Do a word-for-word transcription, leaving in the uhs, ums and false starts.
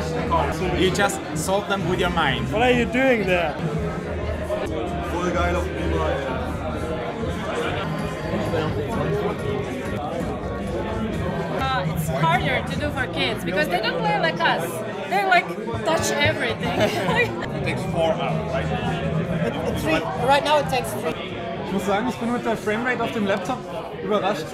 You just solve them with your mind. What are you doing there? Voll geil auf dem Bereich. Uh, it's harder to do for kids because they don't play like us. They like touch everything. It takes four hours, right? Three. Right now it takes three. Ich muss sagen, ich bin mit der Framerate auf dem Laptop überrascht.